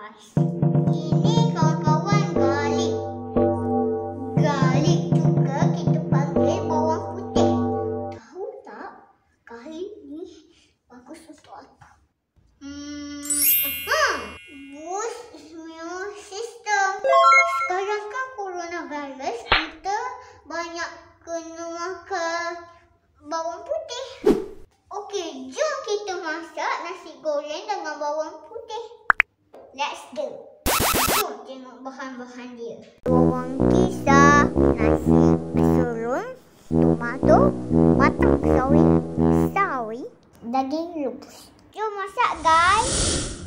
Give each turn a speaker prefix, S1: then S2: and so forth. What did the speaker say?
S1: guys. Ini kawan-kawan garlic. Garlic juga kita panggil bawang putih. Tahu tak garlic ni bagus untuk apa? Boost immune system. Sekarang kan coronavirus, kita banyak kena makan bawang putih. Okey, jom kita masak nasi goreng dengan bawang putih. Let's go. Jom tengok bahan-bahan dia. Bawang kisar, nasi, serung, tomato, batang sawi, daging rebus. Jom masak guys.